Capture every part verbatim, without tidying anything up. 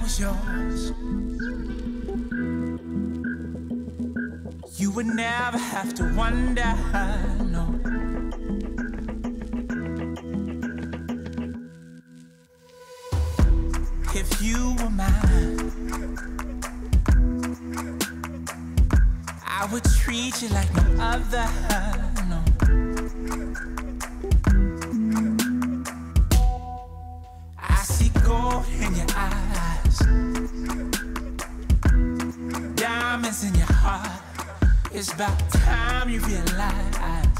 was yours, you would never have to wonder, no. If you were mine, I would treat you like no other, no. I see gold in your eyes, diamonds in your heart. It's about time you realize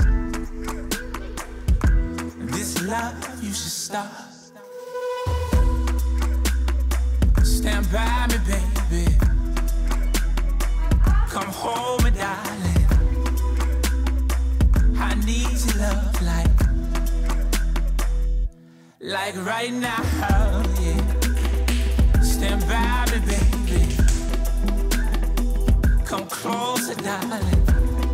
this love you should start. Stand by me, baby. Come hold me, darling. I need your love like, like right now, yeah. Stand by me, baby. Come closer, darling.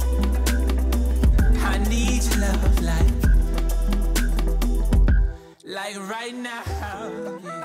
I need your love like, like right now, yeah.